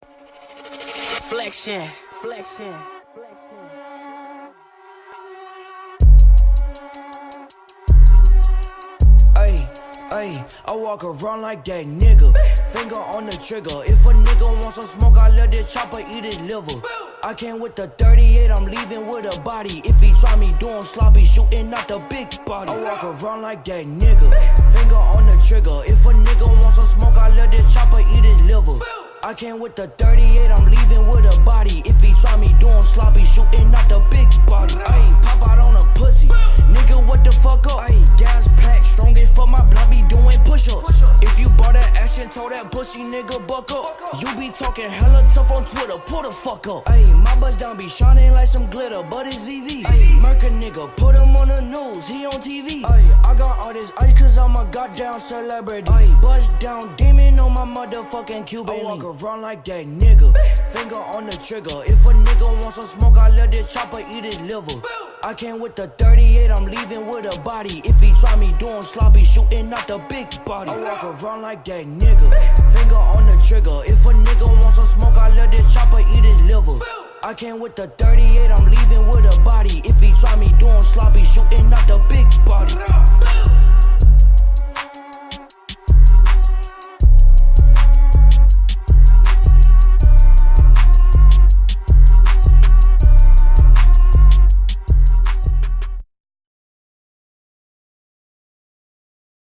Flexion. Ayy, I walk around like that nigga. Finger on the trigger. If a nigga wants some smoke, I let this chopper eat his liver. I came with the 38, I'm leaving with a body. If he try me doing sloppy, shooting out the big body. I walk around like that nigga. Finger on the trigger. If a nigga wants some smoke, I let this chopper eat his liver. I came with the 38, I'm leaving with a body. If he try me doing sloppy, shooting out the big body. Ayy, pop out on a pussy. Nigga, what the fuck up? Ayy, gas pack, strong as fuck, my block be doing push-ups. If you bought that action, told that pussy nigga buck up. You be talking hella tough on Twitter, pull the fuck up. Ayy, my buzz down be shining like some glitter, but it's VV. Ayy, murk a nigga, put him on the news, he on TV. Ayy, I got all this ice cause I'm a goddamn celebrity. Ayy, buzz down, demon on my motherfucking Cuban. I walk around like that nigga, finger on the trigger. If a nigga wants some smoke, I let this chopper eat his liver. I came with the 38, I'm leaving with a body. If he try me doing sloppy, shooting out the big body. I walk around like that nigga, finger on the trigger. If a nigga wants some smoke, I let this chopper eat his liver. I came with the 38, I'm leaving with